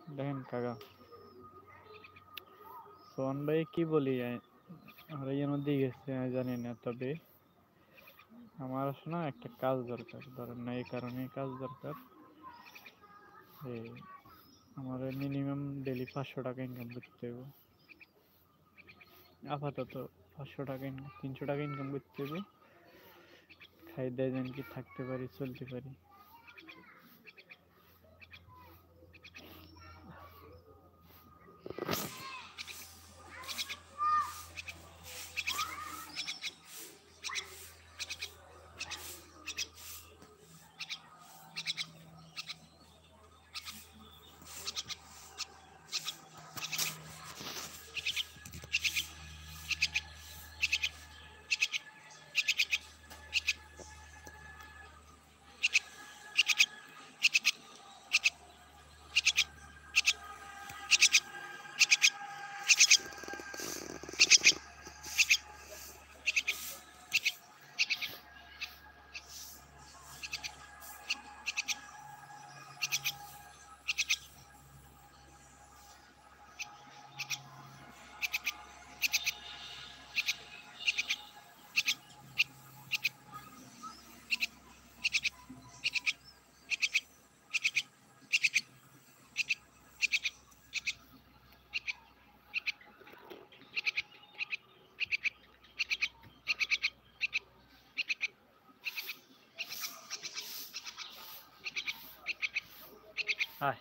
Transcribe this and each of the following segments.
দেখেন কাকা, সোহান ভাই কি বলি আর এর মধ্যে গেছে আমি জানি না, তবে আমার আসলে না একটা কাজ দরকার, ধরেন না এই কারণে কাজ দরকার। এই আমার মিনিমাম ডেলি 500 টাকা ইনকাম করতে হবে আপাতত। 500 টাকা, 300 টাকা ইনকাম করতে হবে, খাই দেয় যেন কি থাকতে পারি, চলতে পারি। আয়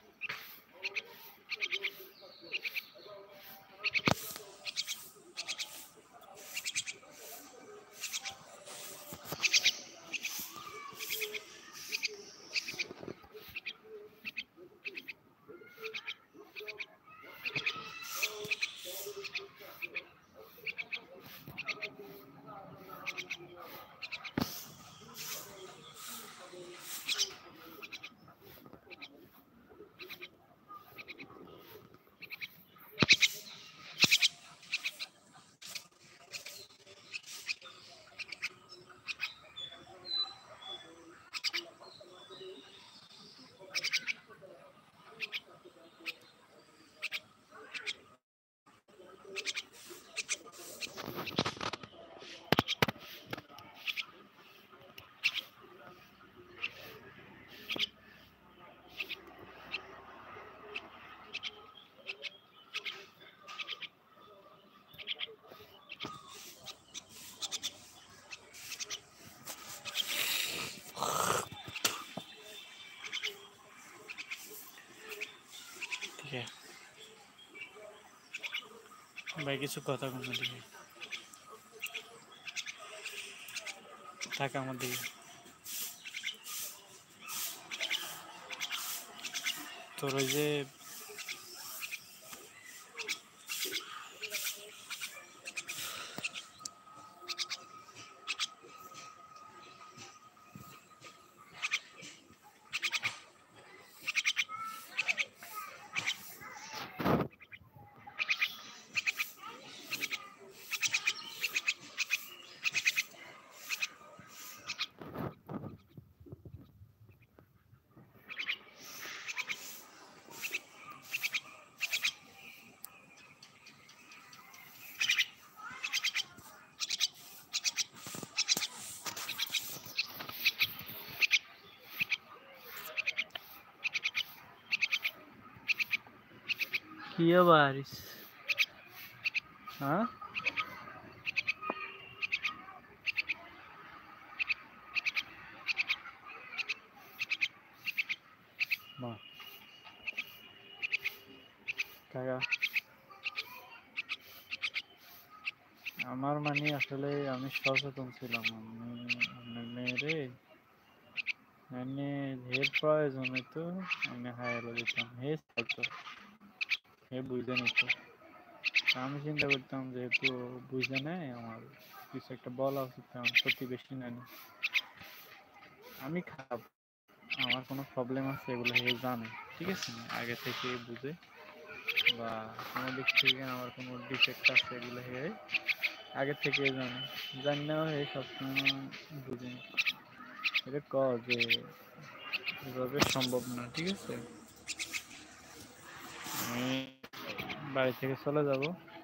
ঠিক আছে ভাই, কিছু কথা কোনো দিকে টাকা আমার দিকে। তোর ওই যে কি আবার, হ্যাঁ বাহ কাকা, আমার মানে আসলে আমি সচেতন ছিলাম। আমি আপনার মেয়েরে মানে হের প্রয়োজন হইতো, আমি হায়ারও দিতাম, হে চাইতো, হে বুঝে নিত। আমি চিন্তা করতাম যেহেতু বুঝে নেয়, আমার কিছু একটা বলা উচিত, আমার প্রতিবেশী নানি। আমি খারাপ, আমার কোনো প্রবলেম আছে এগুলো হে জানে, ঠিক আছে, আগে থেকে বুঝে, বা কোনো দিক থেকে আমার কোনো ডিফেক্ট আছে এগুলো হে আগে থেকে জানে, জানি না হে সবসময় বুঝে নিত। এটা ক যে এভাবে সম্ভব না, ঠিক আছে। বাড়ি থেকে চলে যাব।